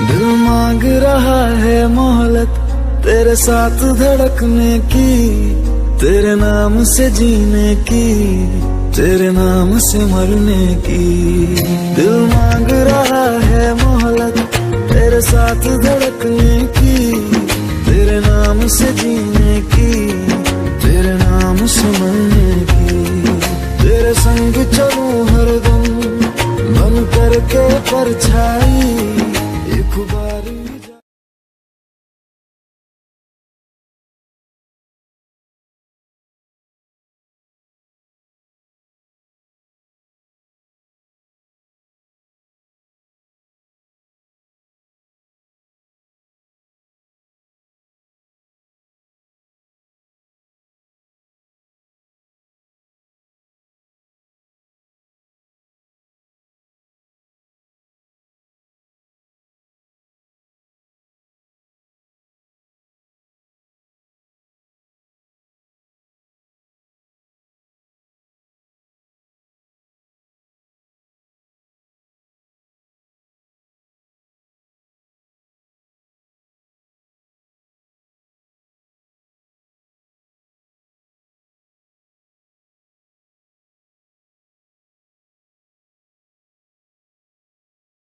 दिल मांग रहा है मोहलत तेरे साथ धड़कने की, तेरे नाम से जीने की, तेरे नाम से मरने की। दिल मांग रहा है मोहलत तेरे साथ धड़कने की, तेरे नाम से जीने की, तेरे नाम से मरने की। तेरे संग चलूं हरदम बन करके परछाई,